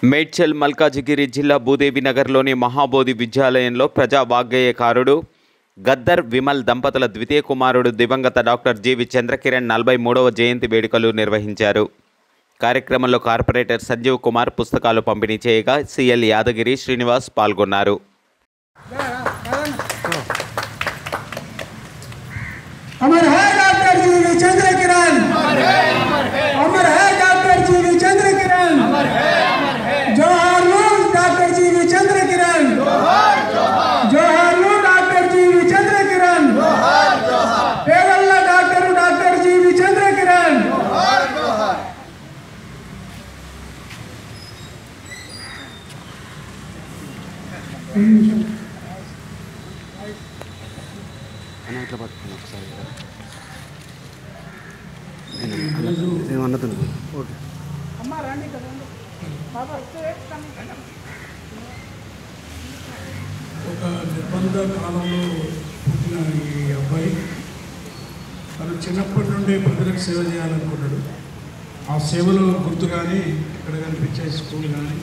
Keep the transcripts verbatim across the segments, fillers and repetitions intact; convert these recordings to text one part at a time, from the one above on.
మేడ్చల్ మల్కాజిగిరి జిల్లా భూదేవి నగర్లోని మహాబోధి విద్యాలయంలో ప్రజా వాగ్గేయకారుడు గద్దర్ విమల్ దంపతుల ద్వితీయ కుమారుడు దివంగత డాక్టర్ జీవి చంద్రకిరణ్ నలభై మూడవ జయంతి వేడుకలు నిర్వహించారు. కార్యక్రమంలో కార్పొరేటర్ సంజీవ్ కుమార్ పుస్తకాలు పంపిణీ చేయగా సిఎల్ యాదగిరి శ్రీనివాస్ పాల్గొన్నారు. अमर है डॉक्टर जीवी चंद्रकिरण, अमर है डॉक्टर जीवी चंद्रकिरण, जोहार लो डॉक्टर जीवी चंद्रकिरण, जोहार लो डॉक्टर जीवी चंद्रकिरण, पेगल्ला डॉक्टर डॉक्टर जीवी चंद्रकिरण. ఒక నిర్బంధ కాలంలో పుట్టిన ఈ అబ్బాయి తను చిన్నప్పటి నుండి ప్రజలకు సేవ చేయాలనుకున్నాడు. ఆ సేవలో గుర్తుగానే ఇక్కడ కనిపించే స్కూల్ కానీ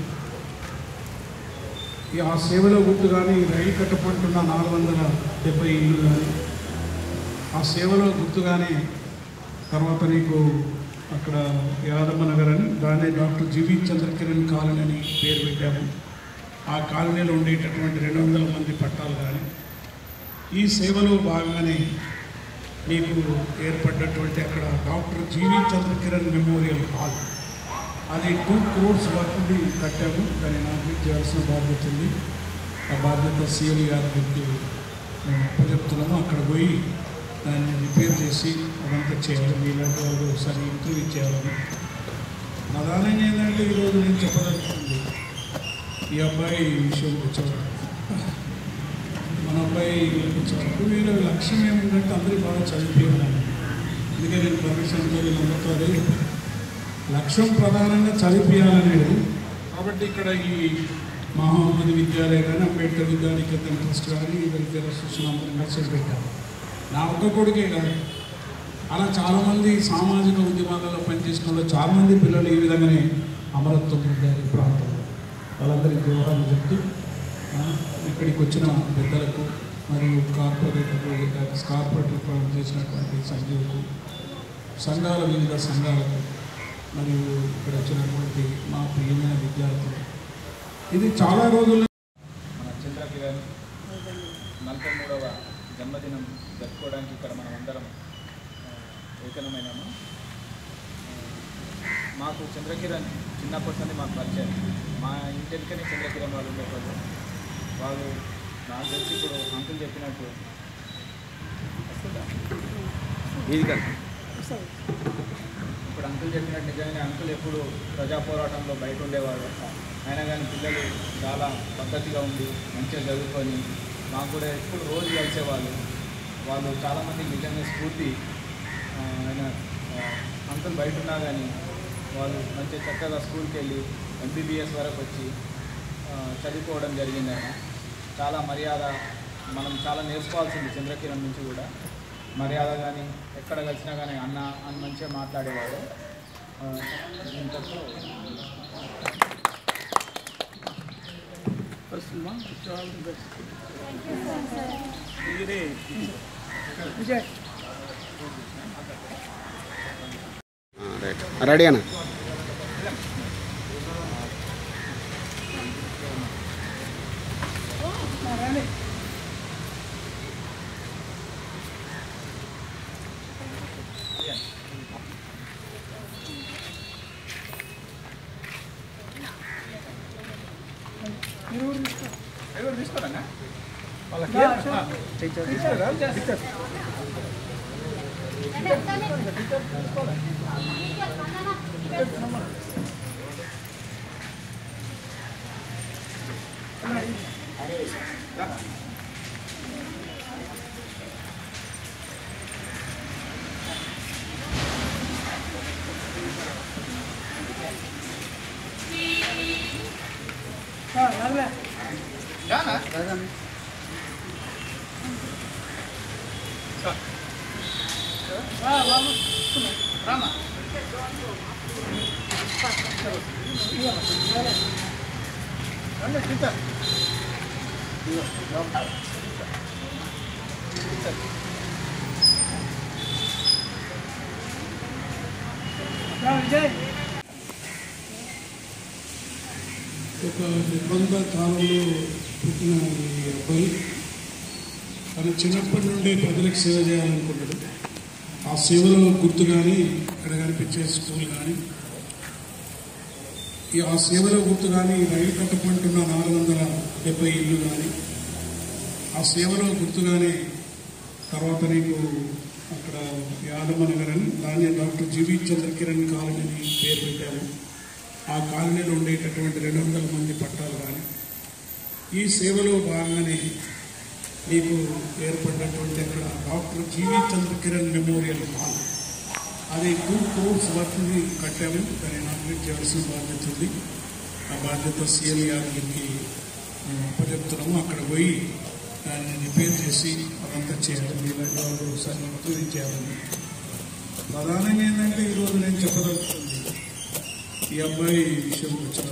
ఈ ఆ సేవలో గుర్తుగానే ఈ రైలు కట్టపడుతున్న నాలుగు వందల డెబ్బై ఇళ్ళు కానీ ఆ సేవలో గుర్తుగానే తర్వాత నీకు అక్కడ యాదమ్మ నగర్ అని దాన్ని డాక్టర్ జీవి చంద్రకిరణ్ కాలనీ అని పేరు పెట్టాము. ఆ కాలనీలో ఉండేటటువంటి రెండు వందల మంది పట్టాలు కానీ ఈ సేవలో భాగంగానే మీకు ఏర్పడ్డటువంటి అక్కడ doctor G V Chandrakiran memorial hall అది టూ క్రోర్స్ వరకు కట్టాము. దాన్ని నాకు చేయాల్సిన బాధ్యత ఉంది. ఆ బాధ్యత సీఎం గారికి మేము అప్పచెప్తున్నాము. అక్కడ పోయి దాన్ని రిపేర్ చేసి అదంతా చేయాలి. మీలాంటి వాళ్ళు ఒకసారి ఇంటర్వ్యూ చేయాలని ప్రధానంగా ఏంటంటే ఈరోజు నేను చెప్పదలుచుకుంది ఈ అబ్బాయి విషయం వచ్చేవాడు. మన అబ్బాయి వచ్చేవాడు వీళ్ళ లక్ష్యం ఏమిటంటే అందరూ బాగా చదివిపోయాను. అందుకే నేను పర్మిషన్తో వీళ్ళందరితో అదే లక్ష్యం ప్రధానంగా చదివిపోయాలనేది. కాబట్టి ఇక్కడ ఈ మహాబోధి విద్యాలయం కానీ అంబేద్కర్ విద్యానికేతన్ ట్రస్ట్ కానీ వెల్ఫేర్ అసోసియేషన్ అందరూ మెసేజ్ పెట్టారు. నా ఒక్క కొడుకే కాదు, అలా చాలామంది సామాజిక ఉద్యమాలలో పనిచేసిన వాళ్ళు చాలామంది పిల్లలు ఈ విధంగానే అమరత్వం పొందారు ఈ ప్రాంతంలో. వాళ్ళందరికీ వివరాలు చెప్తూ ఇక్కడికి వచ్చిన పెద్దలకు మరియు కార్పొరేటర్లకు కార్పొరేటర్ చేసినటువంటి సంజీవుకు సంఘాల వివిధ సంఘాలకు మరియు ఇక్కడ వచ్చినటువంటి మా ప్రియమైన విద్యార్థులు ఇది చాలా రోజులు మన చంద్రకిరణ్ నలభై మూడవ జన్మదినం జరుపుకోవడానికి ఇక్కడ మనం అందరం ఏకనమైనాము. మాకు చంద్రకిరణ్ చిన్నప్పటి నుండి మాకు పరిచయం. మా ఇంటికనే చంద్రకిరణ్ వాళ్ళు ఉండేవాళ్ళు. వాళ్ళు నాకు తెలిసి ఇప్పుడు అంకుల్ చెప్పినట్టు ఇప్పుడు అంకుల్ చెప్పినట్టు నిజంగానే అంకుల్ ఎప్పుడు ప్రజా పోరాటంలో బయట ఉండేవాడు. అయినా కానీ పిల్లలు చాలా పద్ధతిగా ఉండి మంచిగా చదువుకొని మాకు కూడా ఎప్పుడు రోజు కలిసేవాళ్ళు. వాళ్ళు చాలామంది నిజంగా స్ఫూర్తి. ఆయన అంకుల్ బయట ఉన్నా కానీ వాళ్ళు మంచిగా చక్కగా స్కూల్కి వెళ్ళి ఎంబీబీఎస్ వరకు వచ్చి చదువుకోవడం జరిగింది. ఆయన చాలా మర్యాద, మనం చాలా నేర్చుకోవాల్సింది చంద్రకిరణ్ నుంచి కూడా. మర్యాద కానీ ఎక్కడ కలిసినా కానీ అన్న అని మంచిగా మాట్లాడేవాడు. రెడీ అన్న తీసుకోరా వాళ్ళకి రామా ఒక నిర్బంధ కాలంలో పుట్టిన ఈ అబ్బాయి తన చిన్నప్పటి నుండి ప్రజలకు సేవ చేయాలనుకున్నాడు. ఆ సేవలో గుర్తు కానీ ఇక్కడ కనిపించే స్కూల్ కానీ ఈ ఆ సేవలో గుర్తు కానీ రైలు కట్టుకుంటున్న నాలుగు వందల డెబ్బై ఇల్లు కానీ ఆ సేవలో గుర్తుగానే తర్వాత నీకు అక్కడ యాదమ్మ నగర్ అని దాన్ని డాక్టర్ జీవి చంద్రకిరణ్ కాలనీ పేరు పెట్టాము. ఆ కాలనీలో ఉండేటటువంటి రెండు వందల మంది పట్టాలు కానీ ఈ సేవలో భాగంగానే నీకు ఏర్పడినటువంటి అక్కడ doctor G V Chandrakiran memorial hall అది టూ క్రోర్స్ వర్క్ని కట్టాము. దాన్ని నామినేట్ చేయాల్సిన బాధ్యత ఉంది. ఆ బాధ్యత సీఎం గారికి అప్పచెప్తున్నాము. అక్కడ పోయి దాన్ని రిపేర్ చేసి అదంతా చేయాలి. మీలాంటి వాళ్ళు ఒకసారి మొత్తం చేయాలని ప్రధానంగా ఏంటంటే ఈరోజు నేను చెప్పదలుచుకుంది ఈ అబ్బాయి విషయం వచ్చారు.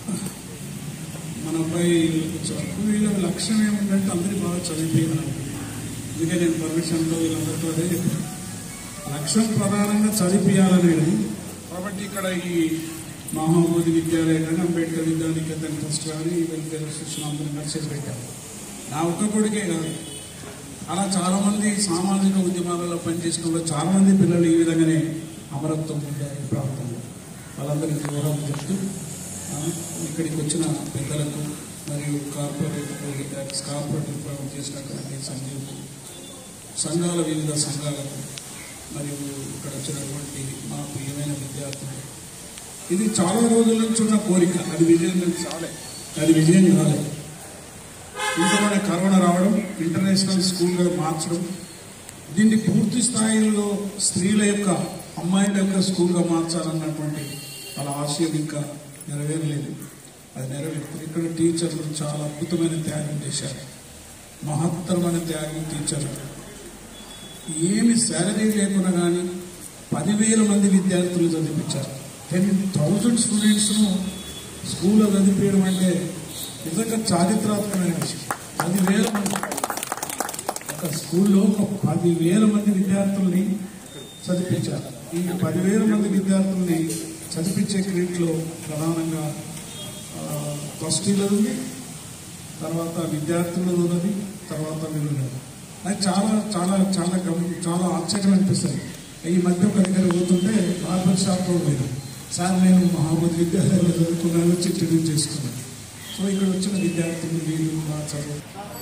మన అబ్బాయి వచ్చారు వీళ్ళ లక్ష్యం ఏమిటంటే అందరికీ బాగా చదివిపోయినారు. అందుకే నేను పర్మిషన్లో వీళ్ళందరితో అదే చెప్పాను. లక్ష్యం ప్రధానంగా చదివించాలనేది. కాబట్టి ఇక్కడ ఈ మహాబోధి విద్యాలయం కానీ అంబేద్కర్ విద్యానికేతన్ ట్రస్ట్ కానీ వెల్ఫేర్ శిక్షణ అందరూ నర్సరీ పెట్టారు. నా ఒక్క కొడుకే కాదు, అలా చాలామంది సామాజిక ఉద్యమాలలో పనిచేసిన వాళ్ళు చాలామంది పిల్లలు ఈ విధంగానే అమరత్వం పొందారు ఈ ప్రాంతంలో. వాళ్ళందరికీ వివరాలు చెప్తూ ఇక్కడికి వచ్చిన పెద్దలకు మరియు కార్పొరేట్ కార్పొరేట్ విభాగం చేసినటువంటి సంఘీయులకు సంఘాల వివిధ సంఘాలకు మరియు ఇక్కడ వచ్చినటువంటి మా ప్రియమైన విద్యార్థులు ఇది చాలా రోజుల నుంచి ఉన్న కోరిక. అది విజయం చాలే అది విజయం కాలేదు. ఇంతలోనే కరోనా రావడం, ఇంటర్నేషనల్ స్కూల్గా మార్చడం, దీన్ని పూర్తి స్థాయిలో స్త్రీల యొక్క అమ్మాయిల యొక్క స్కూల్గా మార్చాలన్నటువంటి వాళ్ళ ఆశయం ఇంకా నెరవేరలేదు. అది నెరవేరుతుంది. ఇక్కడ టీచర్లు చాలా అద్భుతమైన త్యాగం చేశారు. మహత్తరమైన త్యాగం టీచర్లు ఏమి శాలరీ లేకుండా కానీ పదివేల మంది విద్యార్థులు చదివించారు. టెన్ థౌజండ్ స్టూడెంట్స్ను స్కూల్లో చదివించడం అంటే నిజంగా చారిత్రాత్మకమైన విషయం. పదివేల మంది ఒక స్కూల్లో ఒక పదివేల మంది విద్యార్థుల్ని చదివించారు. ఈ పదివేల మంది విద్యార్థుల్ని చదివించే క్రీడలో ప్రధానంగా ట్రస్టీలది ఉంది, తర్వాత విద్యార్థులది ఉన్నది, తర్వాత వీళ్ళది. అది చాలా చాలా చాలా చాలా ఆశ్చర్యం అనిపిస్తుంది. ఈ మధ్య ఒక దగ్గర పోతుంటే బార్బర్ షాప్లో పోయినా సార్ నేను మహాబోధి విద్యాలయంలో చదువుకున్నాను, చిట్టీ చేసుకున్నాను. సో ఇక్కడ వచ్చిన విద్యార్థులు వీళ్ళు మా చదువు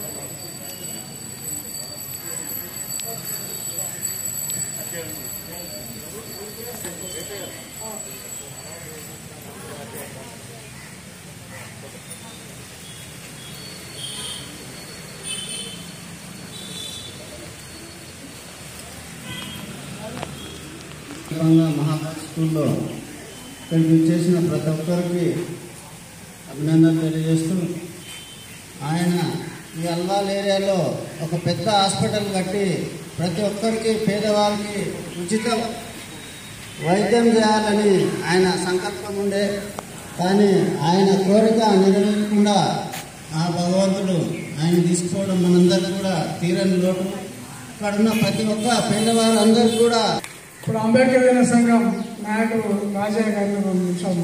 మహాబోధి స్కూల్లో ఇక్కడికి చేసిన ప్రతి ఒక్కరికి అభినందనలు తెలియజేస్తూ ఆయన ఈ అల్వాల్ ఏరియాలో ఒక పెద్ద హాస్పిటల్ కట్టి ప్రతి ఒక్కరికి పేదవారికి ఉచిత వైద్యం చేయాలని ఆయన సంకల్పం ఉండే. కానీ ఆయన కోరిక నెరవేరకుండా ఆ భగవంతుడు ఆయన తీసుకోవడం మనందరికీ కూడా తీరని లోటు. ఇక్కడ ఉన్న ప్రతి ఒక్క పేదవారు అందరూ కూడా ఇప్పుడు అంబేద్కర్ జన సంఘం నాయకుడు రాజయ్య గారిని రెండు నిమిషాలు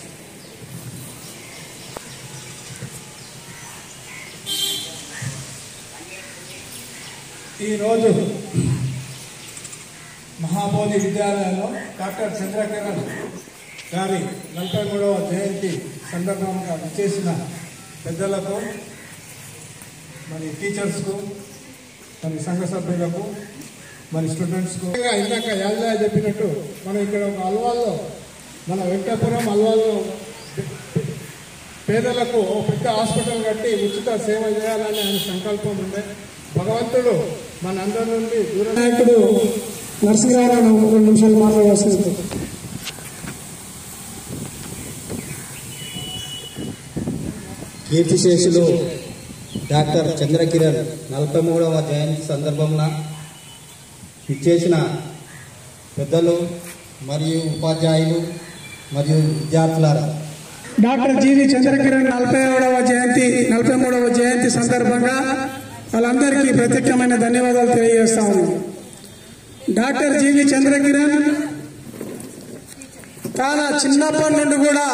ఈరోజు మహాబోధి విద్యాలయంలో డాక్టర్ చంద్రకిరణ్ గారి నలభై మూడవ జయంతి సందర్భంగా విచ్చేసిన పెద్దలకు, మరి టీచర్స్కు, మరి సంఘ సభ్యులకు, మరి స్టూడెంట్స్కు, ఇందాక యాదయ్య చెప్పినట్టు మనం ఇక్కడ ఒక అల్వాల్లో మన వెంకటాపురం అల్వాల్లో పేదలకు పెద్ద హాస్పిటల్ కట్టి ఉచిత సేవ చేయాలని ఆయన సంకల్పం ఉండే. భగవంతుడు మనందరి నుండి దూర నాయకుడు నరసింహారావు రెండు నిమిషాలు మాట్లాడవలసింది. కీర్తిశేషులు డాక్టర్ చంద్రకిరణ్ నలభై మూడవ జయంతి సందర్భంగా ఇచ్చేసిన పెద్దలు మరియు ఉపాధ్యాయులు మరియు విద్యార్థుల డాక్టర్ జీవి చంద్రకిరణ్ నలభై ఏడవ జయంతి నలభై మూడవ జయంతి సందర్భంగా వాళ్ళందరికీ ప్రత్యేకమైన ధన్యవాదాలు తెలియజేస్తా ఉన్నాం. డాక్టర్ జీవి చంద్రకిరణ్ చాలా చిన్నప్పటి నుండి కూడా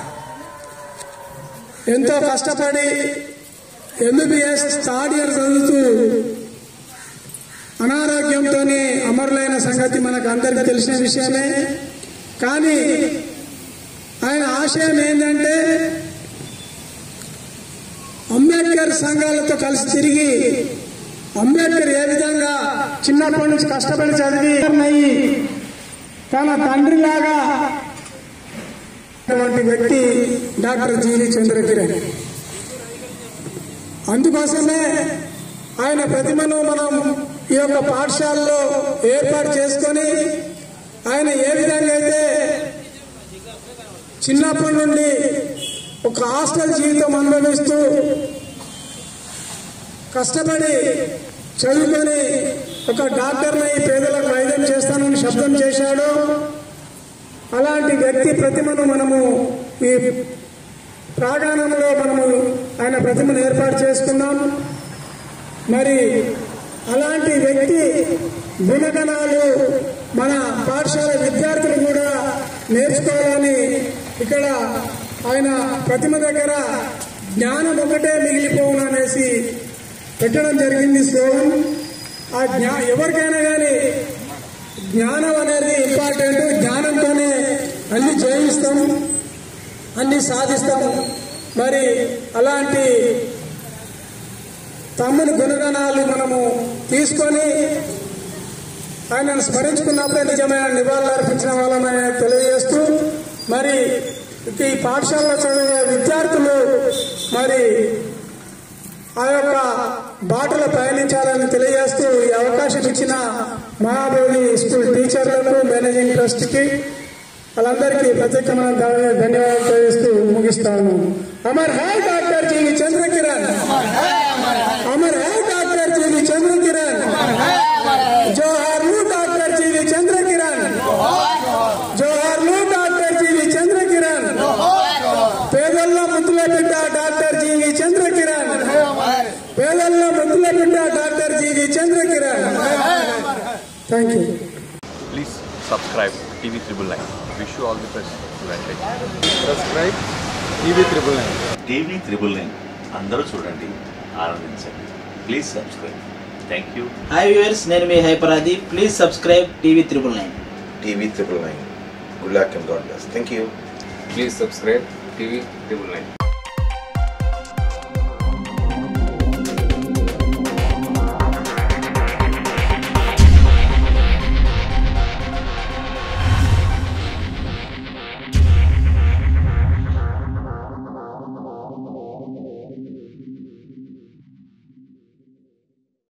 ఎంతో కష్టపడి ఎంబీబీఎస్ థర్డ్ ఇయర్ చదువుతూ అనారోగ్యంతో అమరులైన సంగతి మనకు అందరికీ తెలిసిన విషయమే. కానీ ఆయన ఆశయం ఏంటంటే అంబేద్కర్ సంఘాలతో కలిసి తిరిగి అంబేద్కర్ ఏ విధంగా చిన్నప్పటి నుంచి కష్టపడి చదివి తన తండ్రిలాగా అటువంటి వ్యక్తి డాక్టర్ జీవి చంద్రకిరణ్. అందుకోసమే ఆయన ప్రతిమను మనం ఈ యొక్క పాఠశాలలో ఏర్పాటు చేసుకొని ఆయన ఏ విధంగా అయితే చిన్నప్పటి నుండి ఒక హాస్టల్ జీవితం అనుభవిస్తూ కష్టపడి చదువుకొని ఒక డాక్టర్ని పేదలకు వైద్యం చేస్తానని శబ్దం చేశాడు. అలాంటి వ్యక్తి ప్రతిమను మనము ఈ ప్రాంగణంలో మనము ఆయన ప్రతిమను ఏర్పాటు చేసుకున్నాం. మరి అలాంటి వ్యక్తి గుణగణాలు మన పాఠశాల విద్యార్థులు కూడా నేర్చుకోవాలని ఇక్కడ ఆయన ప్రతిమ దగ్గర జ్ఞానం ఒకటే మిగిలిపోవును అనేసి పెట్టడం జరిగింది స్లోగన్. ఆ జ్ఞా ఎవరికైనా కానీ జ్ఞానం అనేది ఇంపార్టెంట్. జ్ఞానంతోనే అన్ని జయిస్తాం, అన్ని సాధిస్తాం. మరి అలాంటి తమ్ముని గుణగణాలు మనము తీసుకొని ఆయనను స్మరించుకున్నప్పుడే నిజమైన నివాళులు అర్పించిన వాళ్ళని తెలియజేస్తూ మరి ఈ పాఠశాలలో చదివే విద్యార్థులు మరి ఆ యొక్క బాటలో పయనించాలని తెలియజేస్తూ ఈ అవకాశం ఇచ్చిన మహాబోధి స్కూల్ టీచర్లకు, మేనేజింగ్ ట్రస్ట్కి వాళ్ళందరికీ ప్రత్యేకమైన ధన్యవాదాలు తెలియజేస్తూ ముగిస్తాను. అమర్ హై డాక్టర్ జీవి చంద్రకిరణ్, అమర్ హై డాక్టర్ జీవి చంద్రకిరణ్, జోహార్లు డాక్టర్ జీవి చంద్రకిరణ్, జోహార్లు డాక్టర్ జీవి చంద్రకిరణ్, పేదల్లో ముద్దుల బిడ్డ డాక్టర్ జీవి చంద్రకిరణ్, పేదల్లో ముద్దుల బిడ్డ doctor G V Chandrakiran. Thank you. Please subscribe T V Triple Nine. Wish you all the best. Subscribe T V Triple Nine. TV triple nine అందరూ చూడండి, ఆనందించండి. Please subscribe. Thank you. Hi viewers, నేను మీ హైపరాది. Please subscribe TV triple nine. TV triple nine. Good luck and God bless. Thank you. Please subscribe T V Triple Nine.